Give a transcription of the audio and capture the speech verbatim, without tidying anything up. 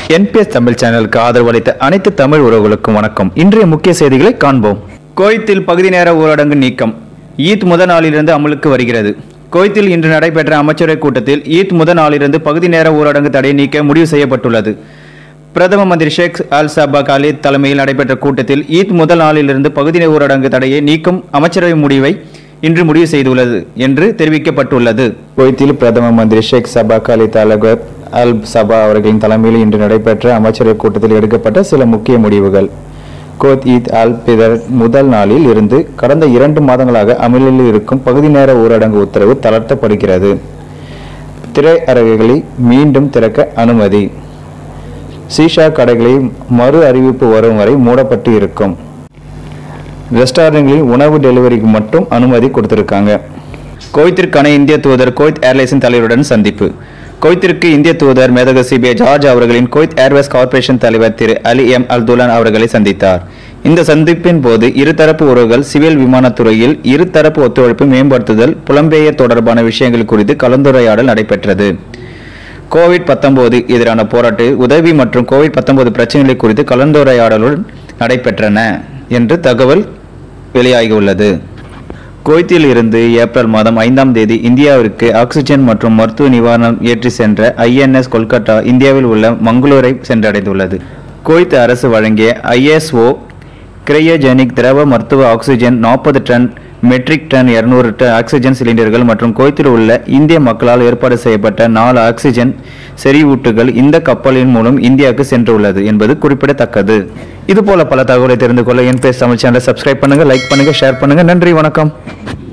N P S Tamil Channel க்கு ஆதரவளித்த அனைத்து தமிழ் உறவுகளுக்கும் வணக்கம். இன்றைய முக்கிய செய்திகளை காண்போம். குவைத்தில் பகுதி நேர ஊரடங்கு நீக்கம். ஈத் முதல் நாளிலிருந்து அமலுக்கு வருகிறது. குவைத்தில் இன்று நடைபெற்ற அமைச்சரவை கூட்டத்தில் ஈத் முதல் நாளிலிருந்து பகுதி நேர ஊரடங்கு தடை நீக்க முடிவு செய்யப்பட்டுள்ளது. பிரதம மந்திரி ஷேக் அல் சபா காலித் தலைமையில் நடைபெற்ற கூட்டத்தில் ஈத் முதல் நாளிலிருந்து பகுதி நேர ஊரடங்கு தடையை நீக்கும் அமைச்சரவை முடிவை இன்று முடிவு செய்துள்ளது என்று தெரிவிக்கப்பட்டுள்ளது. குவைத்தில் பிரதம மந்திரி ஷேக் சபா காலித் அல் சபா அவர்களின் தலைமையில் இன்று நடைபெற்ற அமைச்சரவை கூட்டத்தில் எடுக்கப்பட்ட சில முக்கிய முடிவுகள். குவைத் ஈத் அல் பிதர் முதல் நாளில் இருந்து கடந்த இரண்டு மாதங்களாக அமலில் இருக்கும் பகுதி நேர ஊரடங்கு உத்தரவு தளர்த்தப்படுகிறது. திரையரங்குகளை மீண்டும் திறக்க அனுமதி. சீஷா கடைகளை மறு அறிவிப்பு வரும் வரை மூடப்பட்டு இருக்கும். ரெஸ்டாரண்ட்களில் உணவு டெலிவரிக்கு மட்டும் அனுமதி கொடுத்திருக்காங்க. குவைத்திற்கான இந்திய தூதர் குவைத் ஏர்லைன்ஸின் தலைவருடன் சந்திப்பு. குவைத்திற்கு இந்திய தூதர் மேதகு சிபிஐ ஜார்ஜ் அவர்களின் குவைத் ஏர்வேஸ் கார்ப்பரேஷன் தலைவர் திரு அலி எம் அல்துலான் அவர்களை சந்தித்தார். இந்த சந்திப்பின் போது இருதரப்பு உறவுகள், சிவில் விமானத்துறையில் இருதரப்பு ஒத்துழைப்பு மேம்படுத்துதல், புலம்பெயர் தொடர்பான விஷயங்கள் குறித்து கலந்துரையாடல் நடைபெற்றது. கோவிட் பத்தொன்பது எதிரான போராட்ட உதவி மற்றும் கோவிட் பத்தொன்பது பிரச்சனைகள் குறித்து கலந்துரையாடலுடன் நடைபெற்றன என்று தகவல் வெளியாகியுள்ளது. குவைத்தில் இருந்து ஏப்ரல் மாதம் ஐந்தாம் தேதி இந்தியாவிற்கு ஆக்சிஜன் மற்றும் மருத்துவ நிவாரணம் ஏற்றி சென்ற ஐ என் எஸ் கொல்கத்தா இந்தியாவில் உள்ள மங்களூரை சென்றடைந்துள்ளது. குவைத் அரசு வழங்கிய ஐ எஸ் ஓ கிரையோஜெனிக் திரவ மருத்துவ ஆக்சிஜன் நாற்பது டன், மெட்ரிக் டன் இருநூறு டன் ஆக்சிஜன் சிலிண்டர்கள் மற்றும் குவைத்தில் உள்ள இந்திய மக்களால் ஏற்பாடு செய்யப்பட்ட நாலு ஆக்சிஜன் செறிவூட்டுகள் இந்த கப்பலின் மூலம் இந்தியாவுக்கு சென்றுள்ளது என்பது குறிப்பிடத்தக்கது. இதுபோல பல தகவலை தெரிந்து கொள்ள N P S தமிழ் சேனலை சப்ஸ்கிரைப் பண்ணுங்க, லைக் பண்ணுங்க, ஷேர் பண்ணுங்க. நன்றி, வணக்கம்.